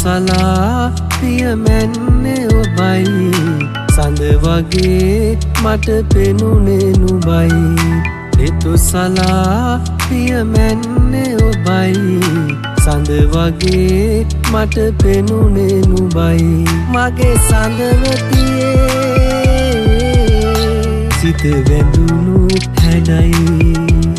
සලා පියමැන්නේ ඔබයි සඳ වගේ මට පෙනුනේ නුඹයි රිතු සලා පියමැන්නේ ඔබයි සඳ වගේ මට පෙනුනේ නුඹයි මගේ සඳවතියේ සිත වැඳුණු හැඩයි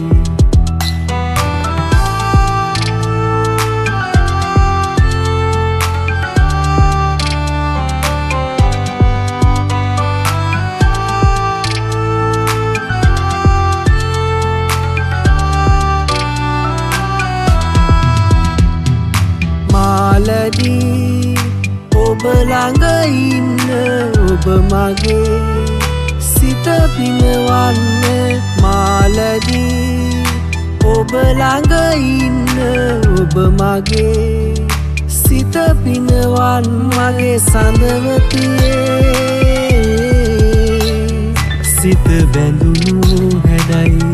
මාලදී ඔබ ළඟ ඉන්න ඔබ මගේ සිත පිනවන්න මාලදී ඔබ ළඟ ඉන්න ඔබ මගේ සිත පිනවන්න මගේ සඳවතියේ සිත බැඳුණු හැඩයි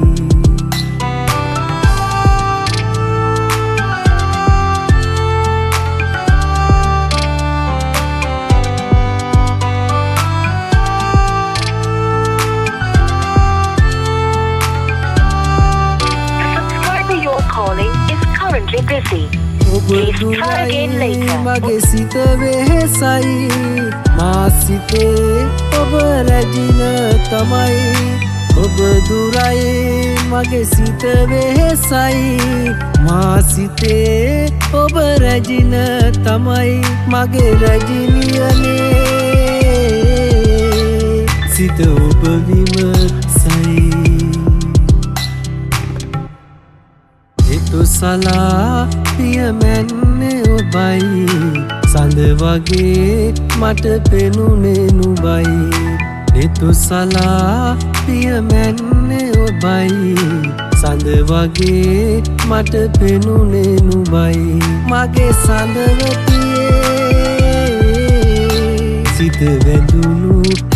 busy. Please try again later. මගේ සිත වෙහෙසයි මා සිතේ ඔබ රැඳින තමයි ඔබ දුරයි මගේ සිත වෙහෙසයි මා සිතේ ඔබ රැඳින තමයි මගේ රැඳිනියනේ සිත ඔබ විමසයි සලා පියමැන්නේ ඔබයි සඳ වගේ මට පෙනුනේ නුඹයි රිතු සලා පියමැන්නේ ඔබයි සඳ වගේ මට පෙනුනේ නුඹයි මගේ සඳවතියේ සිත වැඳුණු